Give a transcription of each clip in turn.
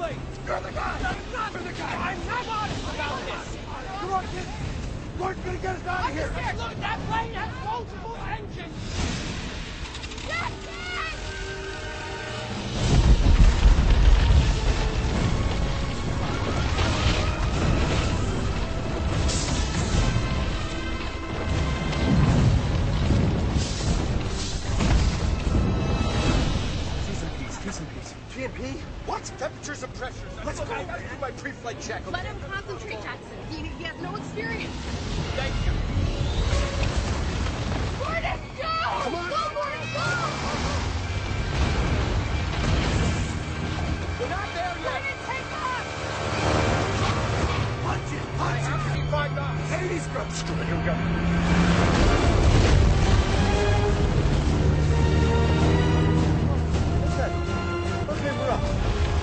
late! You're the guy! You're the guy! I'm not honest about this! Come on, kid! Gordon's gonna get us out of here! Here, look, that plane has multiple engines! PMP? What? Temperatures and pressures. Let's go. I gotta do my pre-flight check. Let him concentrate, Jackson. He has no experience. Thank you. Gordon, go! Come on. Go, Gordon, go! We're not there yet. Gordon, take off! Punch it. Punch it. 55 knots. 80 scrubs. Screw it. Here we go. Okay, we're up.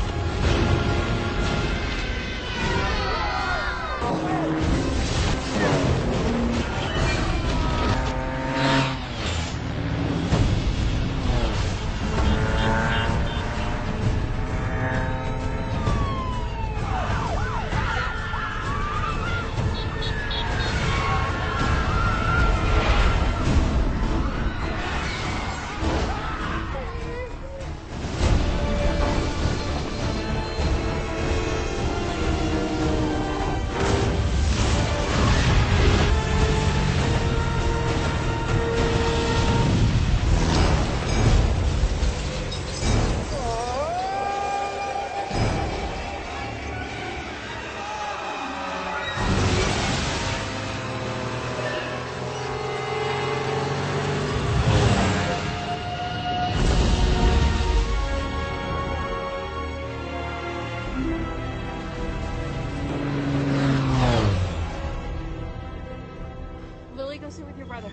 Lily, go sit with your brother.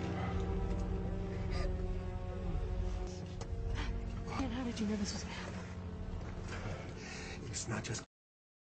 Man, how did you know this was gonna happen? It's not just